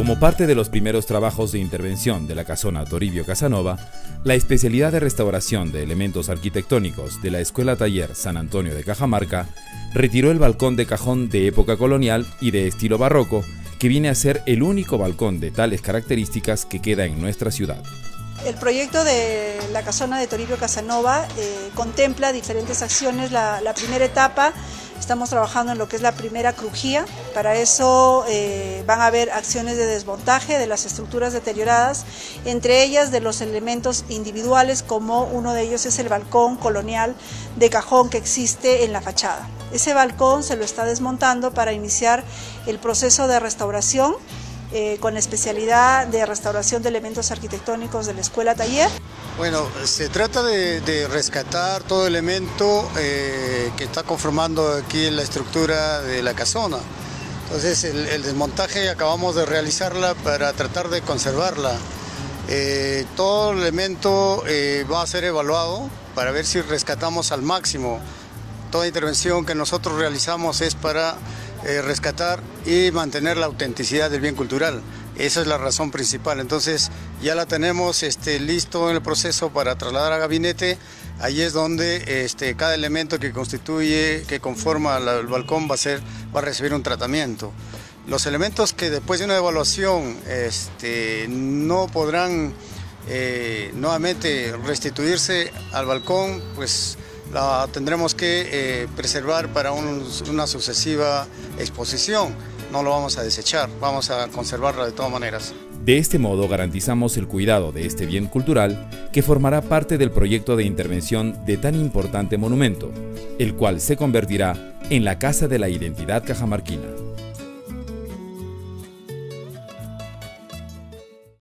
Como parte de los primeros trabajos de intervención de la Casona Toribio Casanova, la especialidad de restauración de elementos arquitectónicos de la Escuela Taller San Antonio de Cajamarca retiró el balcón de cajón de época colonial y de estilo barroco, que viene a ser el único balcón de tales características que queda en nuestra ciudad. El proyecto de la Casona de Toribio Casanova contempla diferentes acciones. La primera etapa, estamos trabajando en lo que es la primera crujía. Para eso van a haber acciones de desmontaje de las estructuras deterioradas, entre ellas de los elementos individuales, como uno de ellos es el balcón colonial de cajón que existe en la fachada. Ese balcón se lo está desmontando para iniciar el proceso de restauración, con especialidad de restauración de elementos arquitectónicos de la Escuela Taller. Bueno, se trata de rescatar todo elemento que está conformando aquí la estructura de la casona. Entonces el desmontaje acabamos de realizarla para tratar de conservarla. Todo elemento va a ser evaluado para ver si rescatamos al máximo. Toda intervención que nosotros realizamos es para rescatar y mantener la autenticidad del bien cultural. Esa es la razón principal. Entonces ya la tenemos listo en el proceso para trasladar a gabinete. Ahí es donde cada elemento que constituye, que conforma el balcón va a recibir un tratamiento. Los elementos que después de una evaluación no podrán nuevamente restituirse al balcón, pues la tendremos que preservar para una sucesiva exposición. No lo vamos a desechar, vamos a conservarla de todas maneras. De este modo garantizamos el cuidado de este bien cultural que formará parte del proyecto de intervención de tan importante monumento, el cual se convertirá en la Casa de la Identidad Cajamarquina.